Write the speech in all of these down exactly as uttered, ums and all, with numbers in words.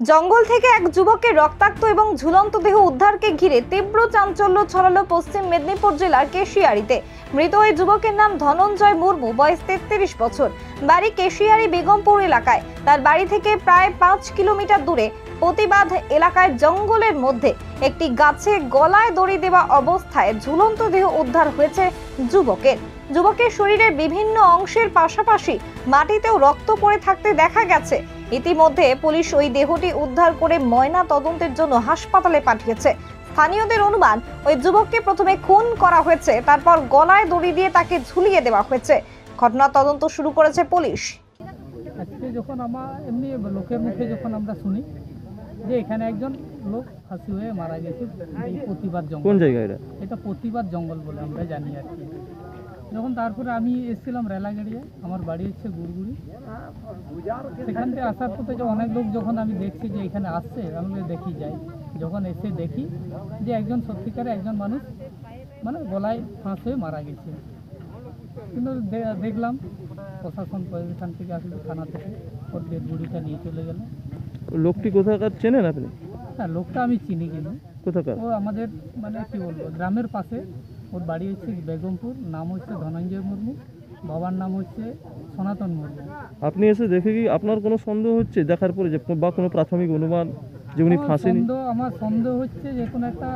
জঙ্গল থেকে এক যুবকের রক্তাক্ত এবং ঝুলন্ত দেহ উদ্ধারকে ঘিরে তীব্র চাঞ্চল্য ছড়ালো পশ্চিম মেদিনীপুর জেলার কেশিয়াড়িতে। মৃত ওই যুবকের নাম ধনঞ্জয় মুর্মু, বয়স তেত্রিশ বছর, বাড়ি কেশিয়াড়ি বেগমপুর এলাকায়। তার বাড়ি থেকে প্রায় পাঁচ কিলোমিটার দূরে প্রতিবাদ এলাকায় জঙ্গলের মধ্যে একটি গাছে গলায় দড়ি দেওয়া অবস্থায় ঝুলন্ত দেহ উদ্ধার হয়েছে যুবকের। যুবকের শরীরের বিভিন্ন অংশের পাশাপাশি মাটিতেও রক্ত পড়ে থাকতে দেখা গেছে। ইতিমধ্যে পুলিশ ওই দেহটি উদ্ধার করে ময়না তদন্তের জন্য হাসপাতালে পাঠিয়েছে। স্থানীয়দের অনুমান, ওই যুবককে প্রথমে খুন করা হয়েছে, তারপর গলায় দড়ি দিয়ে তাকে ঝুলিয়ে দেওয়া হয়েছে। ঘটনা তদন্ত শুরু করেছে পুলিশ। আজকে যখন আমরা এমনি লোকের মুখে যখন আমরা শুনি যে এখানে একজন লোক ফাঁসি হয়ে মারা গেছে এই প্রতিবাদ জঙ্গল। কোন জায়গা এটা? এটা প্রতিবাদ জঙ্গল বলে আমরা জানি আর কি। যখন তারপরে আমি এসেছিলাম রেলাগাড়িয়ে, আমার বাড়ি হচ্ছে গুড়গুড়ি। সেখান থেকে আসার পথে যে অনেক লোক যখন আমি দেখছি যে এখানে আসছে, আমি দেখি যাই। যখন এসে দেখি যে একজন সত্যিকারে একজন মানুষ মানে গলায় ফাঁস হয়ে মারা গেছে। কিন্তু দেখলাম প্রশাসন এখান থেকে আসলে থানা থেকে ওর ডেড বডিটা নিয়ে চলে গেল। লোকটি কোথাকার চেনেন আপনি? হ্যাঁ, লোকটা আমি চিনি। কিন্তু কোথাকার? ও আমাদের মানে কি বলবো গ্রামের পাশে। ওর বাড়ি হচ্ছে বেগমপুর, নাম হচ্ছে ধনঞ্জয় মুর্মু, বাবার নাম হচ্ছে সনাতন মুর্মু। আপনি এসে দেখে কি আপনার কোনো সন্দেহ হচ্ছে দেখার পরে যে বা কোনো প্রাথমিক অনুমান যে উনি ফাঁসেনি? আমার সন্দেহ হচ্ছে যে কোনো একটা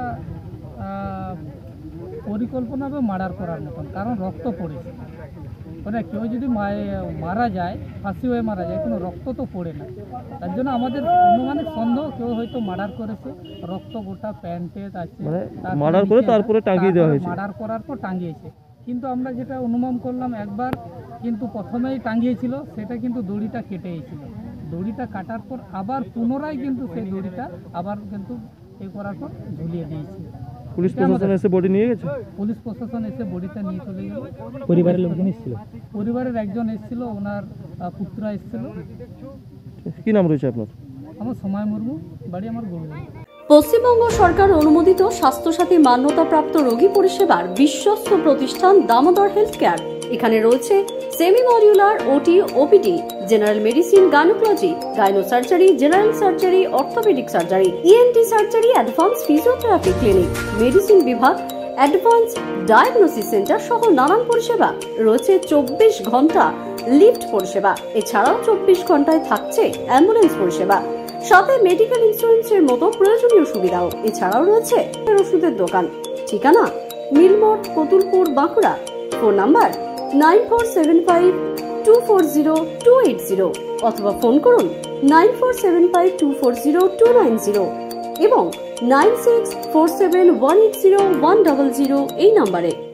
পরিকল্পনা বা মার্ডার করার মতন, কারণ রক্ত পড়েছে। মানে কেউ যদি মারা যায়, ফাঁসি হয়ে মারা যায়, কোনো রক্ত তো পড়ে না। তার জন্য আমাদের অনুমানিক সন্দেহ কেউ হয়তো মার্ডার করেছে। রক্ত গোটা প্যান্টে আছে, মার্ডার করে তারপরে টাঙিয়ে দেওয়া হয়েছে। মার্ডার করার পর টাঙিয়েছে। কিন্তু আমরা যেটা অনুমান করলাম, একবার কিন্তু প্রথমেই টাঙিয়েছিল, সেটা কিন্তু দড়িটা কেটে গেছিল। দড়িটা কাটার পর আবার পুনরায় কিন্তু সেই দড়িটা আবার কিন্তু এ করার পর ঝুলিয়ে দিয়েছে। পুলিশ প্রশাসন এসে বডি নিয়ে গেছে? পুলিশ প্রশাসন এসে বডিটা নিয়ে চলে গেল। পরিবারের লোকজন এসেছিল? পরিবারের একজন এসেছিল, ওনার পুত্র এসেছিল। কি নাম রয়েছে আপনার? আমার সময় মুর্মু, বাড়ি আমার গুড়গুড়ি। পশ্চিমবঙ্গ সরকার অনুমোদিত স্বাস্থ্যসাথী মান্যতাপ্রাপ্ত রোগী পরিষেবার বিশ্বস্ত প্রতিষ্ঠান দামোদর হেলথ কেয়ার। এখানে রয়েছে semi modular OT, OPD, general medicine, gynaecology, gyno surgery, general surgery, orthopaedic surgery, ENT surgery, advance physiotherapy clinic, medicine বিভাগ, অ্যাডভান্স ডায়াগনোসিস সেন্টার সহ নানান পরিষেবা রয়েছে। চব্বিশ ঘন্টা লিফট পরিষেবা, এছাড়াও চব্বিশ ঘন্টায় থাকছে অ্যাম্বুলেন্স পরিষেবা, সাথে মেডিকেল ইন্স্যুরেন্সের মতো প্রয়োজনীয় সুবিধাও। এছাড়াও রয়েছে ওষুধের দোকান। ঠিকানা Milmor, Kotulpur, Bankura. Phone number nine four seven five two four zero two eight zero অথবা ফোন করুন nine four seven five two four zero two nine zero এবং nine six four seven one eight zero one double zero এই নাম্বারে।